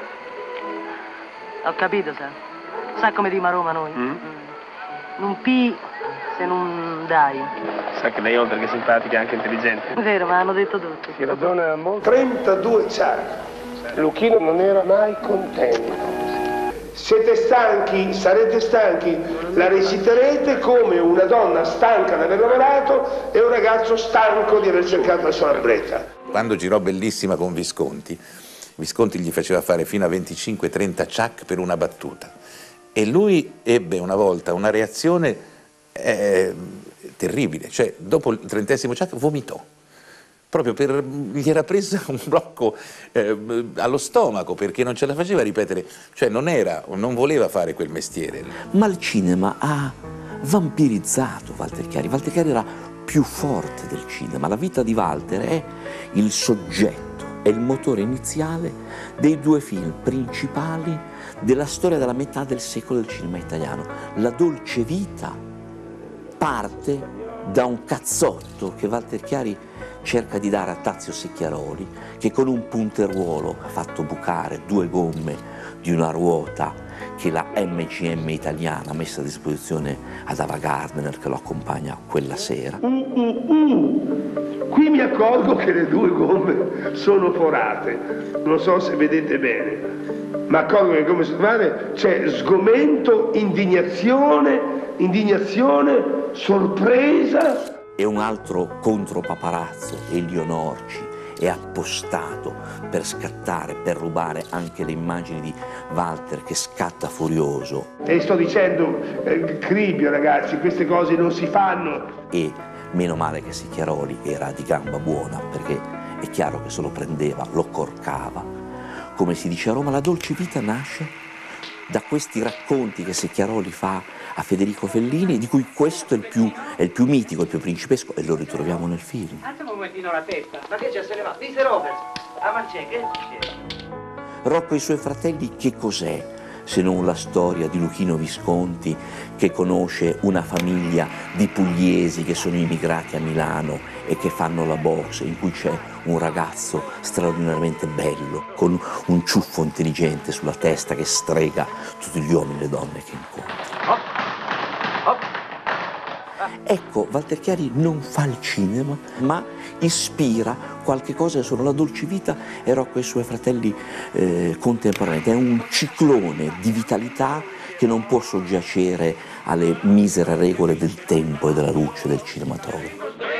Ho capito, sa. Sa come diciamo a Roma noi? Non pi se non dai. Sa che lei oltre che simpatica è anche intelligente. È vero, ma hanno detto tutti. Si ragiona molto. 32 ciak. Luchino non era mai contento. Siete stanchi, sarete stanchi, la reciterete come una donna stanca di aver lavorato e un ragazzo stanco di aver cercato la sua labretta. Quando girò Bellissima con Visconti, Visconti gli faceva fare fino a 25-30 ciak per una battuta. E lui ebbe una volta una reazione terribile, cioè dopo il 30° ciak vomitò. Proprio gli era preso un blocco allo stomaco perché non ce la faceva ripetere, cioè non voleva fare quel mestiere. Ma il cinema ha vampirizzato Walter Chiari. Walter Chiari era più forte del cinema. La vita di Walter è il soggetto, è il motore iniziale dei 2 film principali della storia della metà del secolo del cinema italiano. La dolce vita parte da un cazzotto che Walter Chiari cerca di dare a Tazio Secchiaroli, che con un punteruolo ha fatto bucare 2 gomme di una ruota che la MGM italiana ha messo a disposizione ad Ava Gardner, che lo accompagna quella sera. Qui mi accorgo che le 2 gomme sono forate, non so se vedete bene, ma accorgo che le gomme sono forate, c'è sgomento, indignazione, sorpresa. E un altro contropaparazzo, Elio Norci, è appostato per scattare, per rubare anche le immagini di Walter che scatta furioso. E sto dicendo, Cribio ragazzi, queste cose non si fanno. E meno male che Secchiaroli era di gamba buona, perché è chiaro che se lo prendeva, lo corcava. Come si dice a Roma, la dolce vita nasce da questi racconti che Secchiaroli fa a Federico Fellini, di cui questo è il più mitico, il più principesco, e lo ritroviamo nel film. Alza un momentino la testa, ma che c'è, se ne va? Dite Robert, a Mancè, che c'è? Rocco e i suoi fratelli che cos'è se non la storia di Luchino Visconti, che conosce una famiglia di pugliesi che sono immigrati a Milano e che fanno la boxe, in cui c'è un ragazzo straordinariamente bello, con un ciuffo intelligente sulla testa che strega tutti gli uomini e le donne che incontra. Ecco, Walter Chiari non fa il cinema, ma ispira qualche cosa che sono la dolce vita e Rocco e i suoi fratelli contemporaneamente. È un ciclone di vitalità che non può soggiacere alle misere regole del tempo e della luce del cinematografo.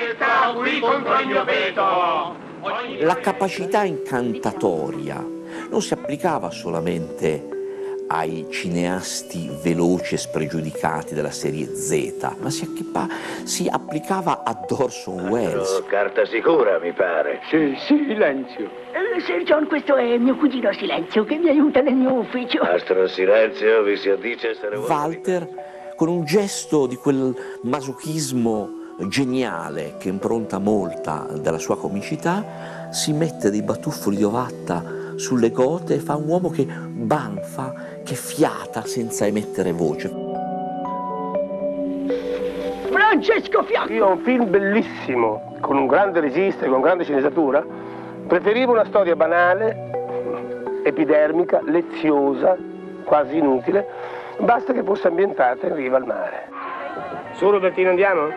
La capacità incantatoria non si applicava solamente ai cineasti veloci e spregiudicati della serie Z, ma si applicava a Orson Welles. Carta sicura, mi pare. Sì, silenzio. Sir John, questo è mio cugino Silenzio, che mi aiuta nel mio ufficio. Mastro Silenzio, vi si addice essere Walter, con un gesto di quel masochismo geniale che impronta molta della sua comicità, si mette dei batuffoli di ovatta sulle gote e fa un uomo che banfa, che fiata senza emettere voce. Francesco Fiacco! Io ho un film bellissimo, con un grande regista e con grande sceneggiatura. Preferivo una storia banale, epidermica, leziosa, quasi inutile. Basta che fosse ambientata in riva al mare. Su Robertino andiamo?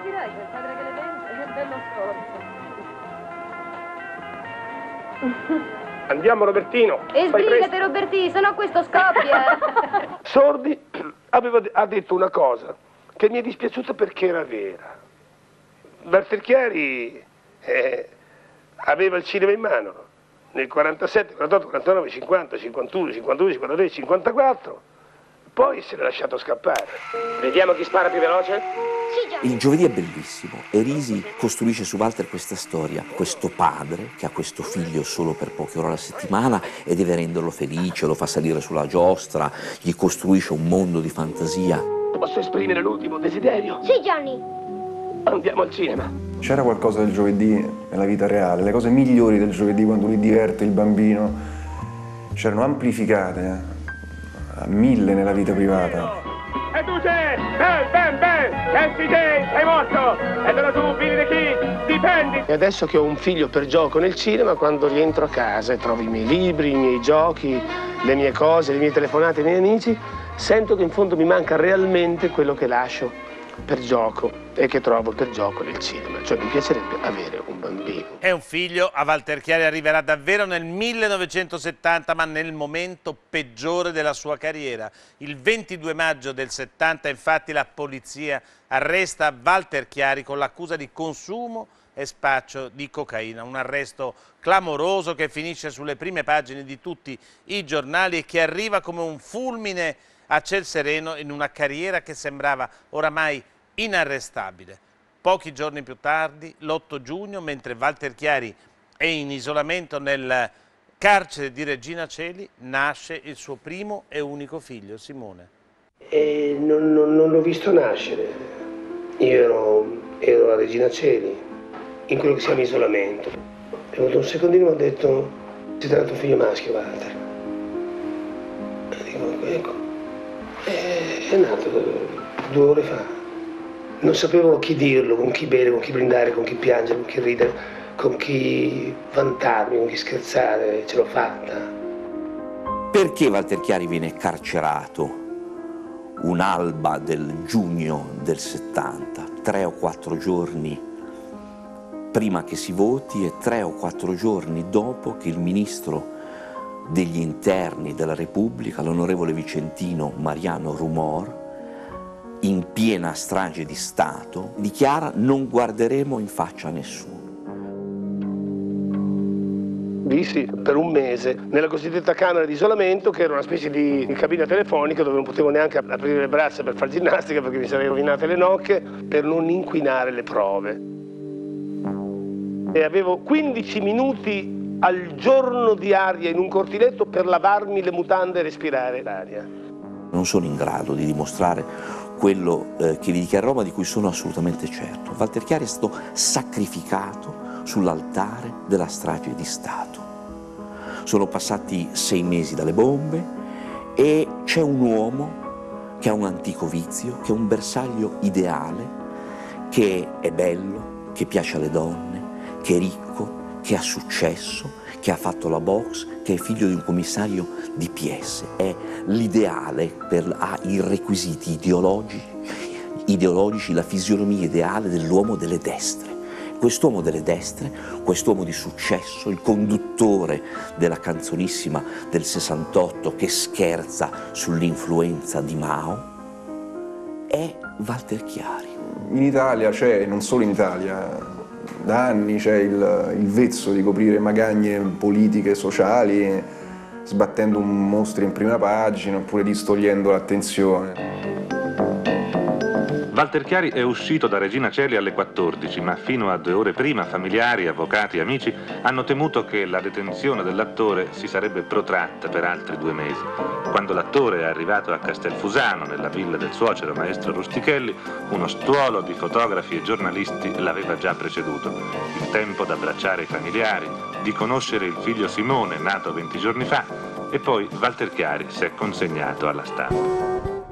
Andiamo Robertino. E sbrigate Robertino, sennò questo scoppia. Sordi ha detto una cosa che mi è dispiaciuta perché era vera. Walter Chiari aveva il cinema in mano nel 47, 48, 49, 50, 51, 52, 53, 54. poi se l'è lasciato scappare. Vediamo chi spara più veloce? Il giovedì è bellissimo e Risi costruisce su Walter questa storia, questo padre che ha questo figlio solo per poche ore alla settimana e deve renderlo felice, lo fa salire sulla giostra, gli costruisce un mondo di fantasia. Posso esprimere l'ultimo desiderio? Sì, Gianni. Andiamo al cinema. C'era qualcosa del giovedì nella vita reale, le cose migliori del giovedì quando lui diverte il bambino c'erano amplificate a 1000 nella vita privata. E tu c'è! Ben! Jesse James, sei morto! E allora tu, Billy the Kid, dipendi! E adesso che ho un figlio per gioco nel cinema, quando rientro a casa e trovo i miei libri, i miei giochi, le mie cose, le mie telefonate, i miei amici, sento che in fondo mi manca realmente quello che lascio per gioco e che trovo per gioco nel cinema. Cioè mi piacerebbe avere un bambino. E un figlio a Walter Chiari arriverà davvero nel 1970, ma nel momento peggiore della sua carriera. Il 22 maggio del 70, infatti, la polizia arresta Walter Chiari con l'accusa di consumo e spaccio di cocaina. Un arresto clamoroso che finisce sulle prime pagine di tutti i giornali e che arriva come un fulmine a ciel sereno in una carriera che sembrava oramai inarrestabile. Pochi giorni più tardi, l'8 giugno, mentre Walter Chiari è in isolamento nel carcere di Regina Coeli, nasce il suo primo e unico figlio, Simone. E non l'ho visto nascere. Io ero a Regina Coeli, in quello che si chiama isolamento. Ho avuto un secondino e ho detto: "Sei nato un figlio maschio, Walter." E dico: "Ecco, è nato 2 ore fa." Non sapevo chi dirlo, con chi bere, con chi brindare, con chi piangere, con chi ridere, con chi vantarmi, con chi scherzare. Ce l'ho fatta. Perché Walter Chiari viene carcerato un'alba del giugno del 70, 3 o 4 giorni prima che si voti e 3 o 4 giorni dopo che il ministro degli interni della Repubblica, l'onorevole vicentino Mariano Rumor, in piena strage di Stato, dichiara: "Non guarderemo in faccia a nessuno." Vissi per un mese nella cosiddetta camera di isolamento, che era una specie di cabina telefonica dove non potevo neanche aprire le braccia per fare ginnastica perché mi sarei rovinate le nocche, per non inquinare le prove. E avevo 15 minuti al giorno di aria in un cortinetto per lavarmi le mutande e respirare l'aria. Non sono in grado di dimostrare quello che vi dichiarerò, ma di cui sono assolutamente certo. Walter Chiari è stato sacrificato sull'altare della strage di Stato. Sono passati 6 mesi dalle bombe e c'è un uomo che ha un antico vizio, che è un bersaglio ideale, che è bello, che piace alle donne, che è ricco, che ha successo, che ha fatto la box, che è figlio di un commissario di PS. È l'ideale, ha i requisiti ideologici, la fisionomia ideale dell'uomo delle destre. Quest'uomo delle destre, quest'uomo di successo, il conduttore della canzonissima del 68 che scherza sull'influenza di Mao, è Walter Chiari. In Italia c'è, non solo in Italia, da anni c'è il vezzo di coprire magagne politiche, sociali, sbattendo un mostro in prima pagina oppure distogliendo l'attenzione. Walter Chiari è uscito da Regina Coeli alle 14, ma fino a 2 ore prima familiari, avvocati e amici hanno temuto che la detenzione dell'attore si sarebbe protratta per altri 2 mesi. Quando l'attore è arrivato a Castelfusano, nella villa del suocero maestro Rustichelli, uno stuolo di fotografi e giornalisti l'aveva già preceduto. Il tempo di abbracciare i familiari, di conoscere il figlio Simone, nato 20 giorni fa, e poi Walter Chiari si è consegnato alla stampa.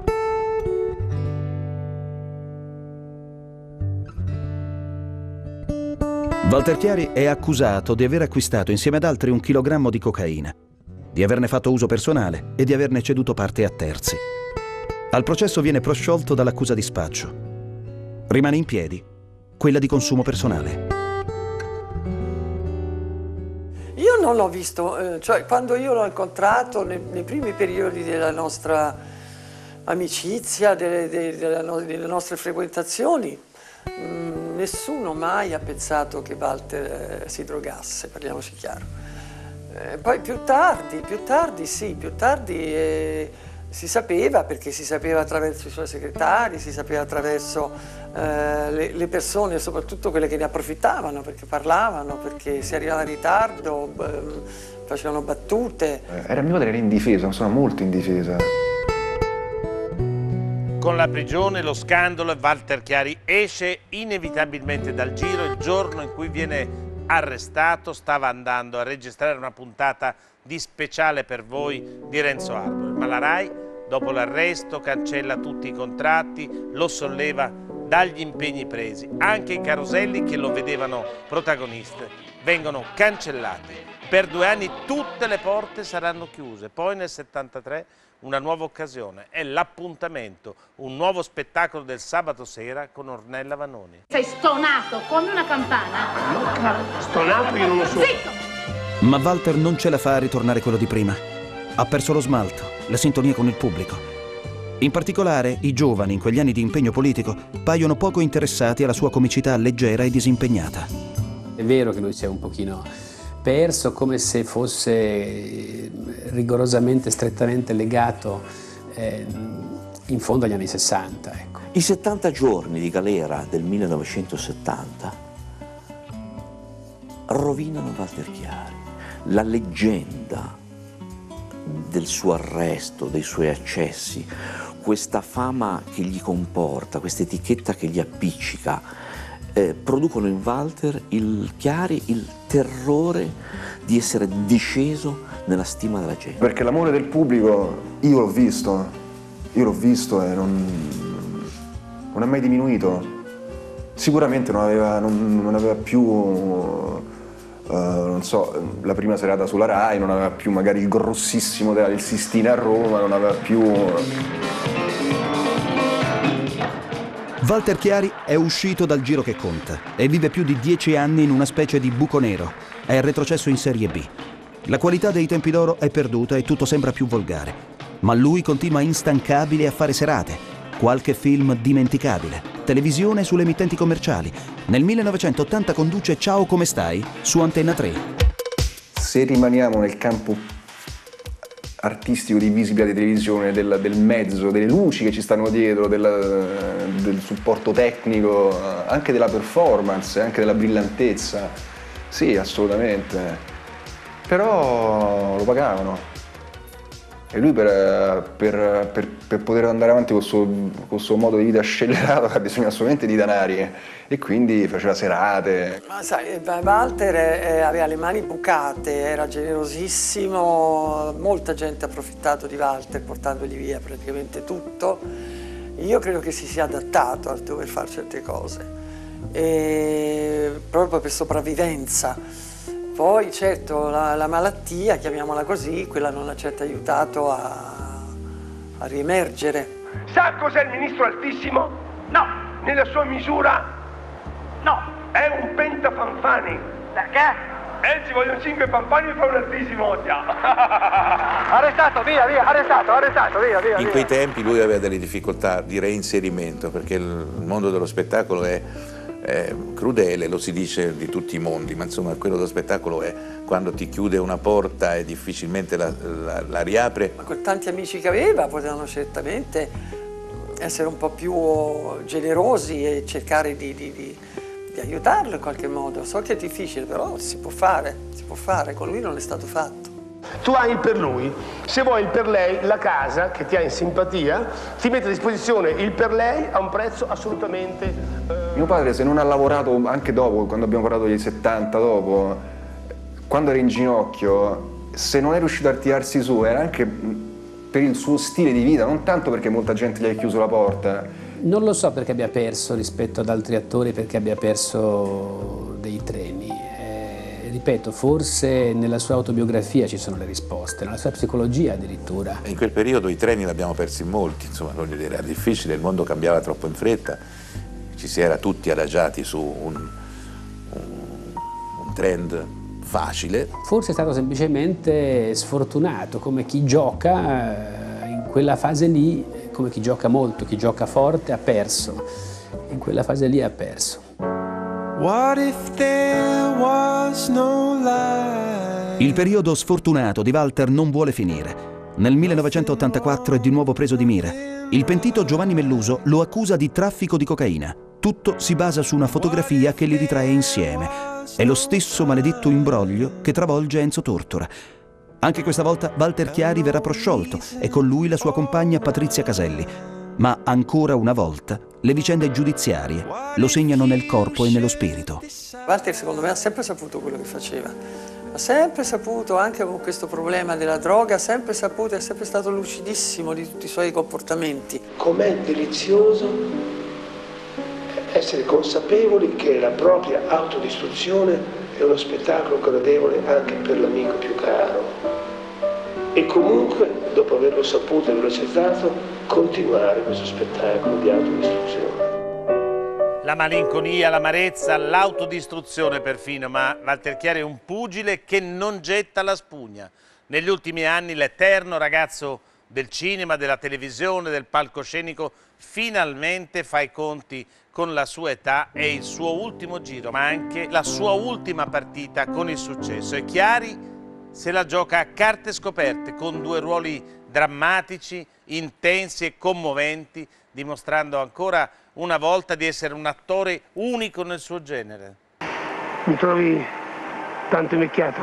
Walter Chiari è accusato di aver acquistato insieme ad altri 1 chilogrammo di cocaina, di averne fatto uso personale e di averne ceduto parte a terzi. Al processo viene prosciolto dall'accusa di spaccio. Rimane in piedi quella di consumo personale. Io non l'ho visto, cioè quando io l'ho incontrato nei primi periodi della nostra amicizia, delle nostre frequentazioni, nessuno mai ha pensato che Walter si drogasse, parliamoci chiaro. Poi più tardi si sapeva, perché si sapeva attraverso i suoi segretari, si sapeva attraverso le persone, soprattutto quelle che ne approfittavano, perché parlavano, perché si arrivava in ritardo, facevano battute. Era mio padre, era indifesa, insomma molto indifesa. Con la prigione, lo scandalo, Walter Chiari esce inevitabilmente dal giro. Il giorno in cui viene arrestato stava andando a registrare una puntata di Speciale per voi di Renzo Arbore, ma la Rai, dopo l'arresto, cancella tutti i contratti, lo solleva dagli impegni presi. Anche i caroselli che lo vedevano protagonista vengono cancellati. Per 2 anni tutte le porte saranno chiuse. Poi nel 73 una nuova occasione, è l'appuntamento, un nuovo spettacolo del sabato sera con Ornella Vanoni. Sei stonato come una campana. Stonato io non lo so. Zitto! Ma Walter non ce la fa a ritornare quello di prima. Ha perso lo smalto, la sintonia con il pubblico. In particolare, i giovani in quegli anni di impegno politico paiono poco interessati alla sua comicità leggera e disimpegnata. È vero che lui si è un pochino perso, come se fosse rigorosamente, strettamente legato in fondo agli anni 60. Ecco. I 70 giorni di galera del 1970 rovinano Walter Chiari. La leggenda del suo arresto, dei suoi accessi, questa fama che gli comporta, questa etichetta che gli appiccica, producono in Walter Chiari il terrore di essere disceso nella stima della gente. Perché l'amore del pubblico io l'ho visto e non è mai diminuito. Sicuramente non aveva più, non so, la prima serata sulla Rai, non aveva più magari il grossissimo del Sistina a Roma, non aveva più... Walter Chiari è uscito dal giro che conta e vive più di 10 anni in una specie di buco nero. È retrocesso in Serie B. La qualità dei tempi d'oro è perduta e tutto sembra più volgare. Ma lui continua instancabile a fare serate. Qualche film dimenticabile. Televisione sulle emittenti commerciali. Nel 1980 conduce Ciao come stai su Antenna 3. Se rimaniamo nel campo artistico di visibilità di televisione, del mezzo, delle luci che ci stanno dietro, del supporto tecnico, anche della performance, anche della brillantezza, sì, assolutamente. Però lo pagavano. E lui per poter andare avanti con il suo modo di vita scellerato ha bisogno assolutamente di danari e quindi faceva serate. Ma sai, Walter aveva le mani bucate, era generosissimo, molta gente ha approfittato di Walter portandogli via praticamente tutto. Io credo che si sia adattato a dover fare certe cose, proprio per sopravvivenza. Poi certo la malattia, chiamiamola così, quella non ha certo aiutato a riemergere. Sa cos'è il ministro altissimo? No. Nella sua misura? No. È un pentafanfani. Perché? Ci vogliono 5 fanfani per fare un altissimo. Arrestato, via, arrestato, via. In quei tempi lui aveva delle difficoltà di reinserimento perché il mondo dello spettacolo è crudele, lo si dice di tutti i mondi, ma insomma quello dello spettacolo è quando ti chiude una porta e difficilmente la riapre. Ma con tanti amici che aveva potevano certamente essere un po' più generosi e cercare di aiutarlo in qualche modo. So che è difficile, però si può fare, con lui non è stato fatto. Tu hai il per lui, se vuoi il per lei, la casa che ti ha in simpatia, ti mette a disposizione il per lei a un prezzo assolutamente... Mio padre, se non ha lavorato anche dopo, quando abbiamo parlato degli 70 dopo, quando era in ginocchio, se non è riuscito a tirarsi su era anche per il suo stile di vita, non tanto perché molta gente gli ha chiuso la porta. Non lo so perché abbia perso rispetto ad altri attori, perché abbia perso dei treni. Ripeto, forse nella sua autobiografia ci sono le risposte, nella sua psicologia addirittura. In quel periodo i treni li abbiamo persi molti, insomma, voglio dire, era difficile, il mondo cambiava troppo in fretta, ci si era tutti adagiati su un trend facile. Forse è stato semplicemente sfortunato, come chi gioca in quella fase lì, come chi gioca molto, chi gioca forte ha perso, in quella fase lì ha perso. Il periodo sfortunato di Walter non vuole finire. Nel 1984 è di nuovo preso di mira. Il pentito Giovanni Melluso lo accusa di traffico di cocaina. Tutto si basa su una fotografia che li ritrae insieme. È lo stesso maledetto imbroglio che travolge Enzo Tortora. Anche questa volta Walter Chiari verrà prosciolto e con lui la sua compagna Patrizia Caselli. Ma ancora una volta le vicende giudiziarie lo segnano nel corpo e nello spirito. Walter secondo me ha sempre saputo quello che faceva. Ha sempre saputo, anche con questo problema della droga, ha sempre saputo, è sempre stato lucidissimo di tutti i suoi comportamenti. Com'è delizioso essere consapevoli che la propria autodistruzione è uno spettacolo gradevole anche per l'amico più caro. E comunque, dopo averlo saputo e averlo accettato, continuare questo spettacolo di autodistruzione. La malinconia, l'amarezza, l'autodistruzione perfino, ma Walter Chiari è un pugile che non getta la spugna. Negli ultimi anni l'eterno ragazzo del cinema, della televisione, del palcoscenico, finalmente fa i conti con la sua età e il suo ultimo giro, ma anche la sua ultima partita con il successo. E Chiari se la gioca a carte scoperte, con 2 ruoli drammatici, intensi e commoventi, dimostrando ancora una volta di essere un attore unico nel suo genere. Mi trovi tanto invecchiato?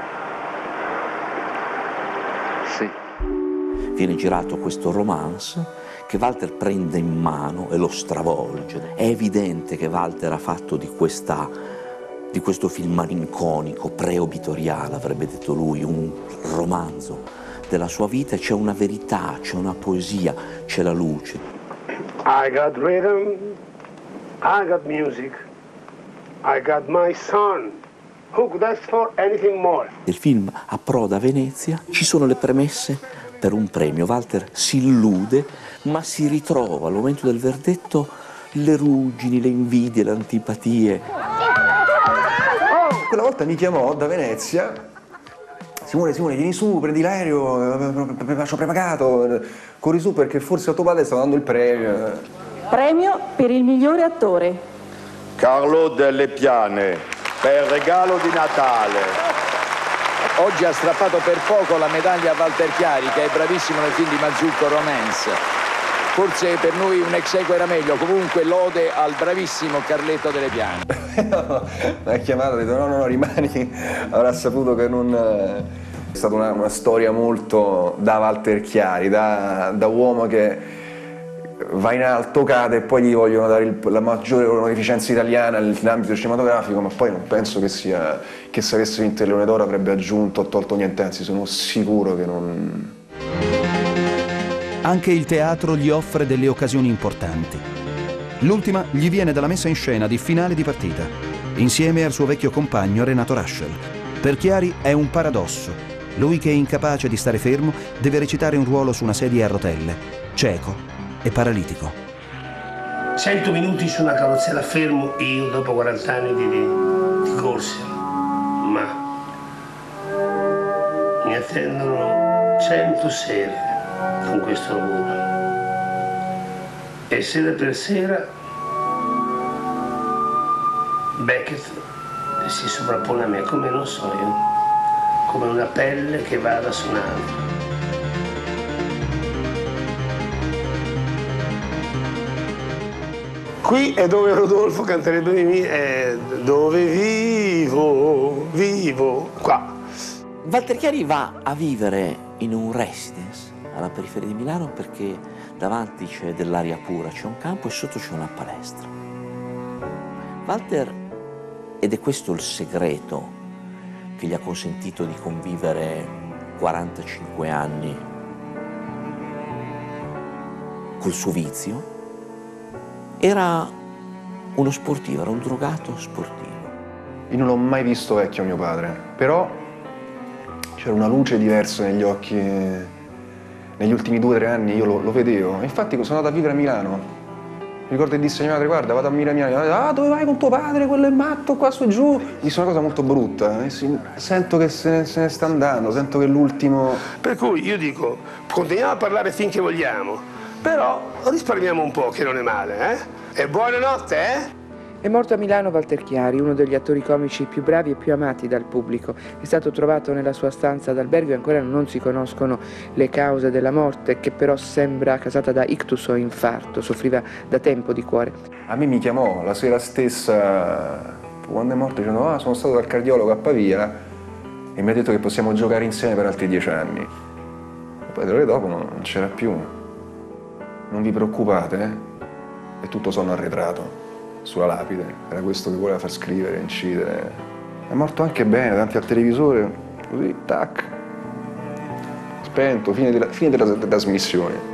Sì. Viene girato questo romance che Walter prende in mano e lo stravolge. È evidente che Walter ha fatto di questo film malinconico, preobitoriale, avrebbe detto lui, un romanzo della sua vita. C'è una verità, c'è una poesia, c'è la luce. I got rhythm, I got music, I got my son. Who could ask for anything more? Il film approda a Venezia, ci sono le premesse per un premio. Walter si illude, ma si ritrova al momento del verdetto le ruggini, le invidie, le antipatie. Quella volta mi chiamò da Venezia: Simone, vieni su, prendi l'aereo, faccio prepagato, corri su perché forse a tuo padre sta dando il premio. Premio per il migliore attore. Carlo Delle Piane, per regalo di Natale. Oggi ha strappato per poco la medaglia a Walter Chiari, che è bravissimo nel film di Mazzucco, Romance. Forse per noi un ex equo era meglio, comunque lode al bravissimo Carletto Delle Piane. Mi ha chiamato, ha detto no, rimani, avrà saputo che non... È stata una storia molto da Walter Chiari, da uomo che va in alto, cade e poi gli vogliono dare la maggiore onorificenza italiana nell'ambito cinematografico, ma poi non penso che se avesse vinto il Leone d'Oro avrebbe aggiunto o tolto niente, anzi sono sicuro che non... Anche il teatro gli offre delle occasioni importanti. L'ultima gli viene dalla messa in scena di Finale di partita, insieme al suo vecchio compagno Renato Raschel. Per Chiari è un paradosso. Lui che è incapace di stare fermo deve recitare un ruolo su una sedia a rotelle, cieco e paralitico. 100 minuti su una carrozzella fermo io dopo 40 anni di corse, ma mi attendono 100 sere con questo lavoro e sera per sera Beckett si sovrappone a me come non so io, come una pelle che vada su un'altra. Qui è dove Rodolfo canterebbe dove vivo, qua. Walter Chiari va a vivere in un residence alla periferia di Milano perché davanti c'è dell'aria pura, c'è un campo e sotto c'è una palestra. Walter, ed è questo il segreto che gli ha consentito di convivere 45 anni col suo vizio, era uno sportivo, era un drogato sportivo. Io non l'ho mai visto vecchio mio padre, però c'era una luce diversa negli occhi. Negli ultimi 2 o 3 anni io lo vedevo. Infatti sono andato a vivere a Milano. Mi ricordo che disse a mia madre: guarda, vado a vivere a Milano. Ah, dove vai con tuo padre? Quello è matto, qua su e giù. Disse una cosa molto brutta. Sento che se ne sta andando, sento che è l'ultimo. Per cui io dico, continuiamo a parlare finché vogliamo, però risparmiamo un po', che non è male, eh? E buonanotte, eh? È morto a Milano Walter Chiari, uno degli attori comici più bravi e più amati dal pubblico. È stato trovato nella sua stanza d'albergo e ancora non si conoscono le cause della morte, che però sembra causata da ictus o infarto. Soffriva da tempo di cuore. A me mi chiamò la sera stessa, quando è morto, dicendo sono stato dal cardiologo a Pavia e mi ha detto che possiamo giocare insieme per altri 10 anni. E poi 3 ore dopo non c'era più. Non vi preoccupate, è tutto sonno arretrato. Sulla lapide, era questo che voleva far scrivere, incidere. È morto anche bene, davanti al televisore, così, tac, spento, fine della trasmissione.